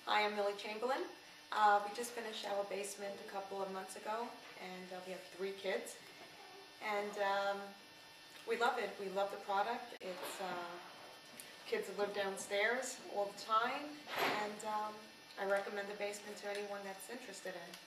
I am Millie Chamberlain. We just finished our basement a couple of months ago, and we have 3 kids. And we love it. We love the product. It's kids live downstairs all the time, and I recommend the basement to anyone that's interested in it.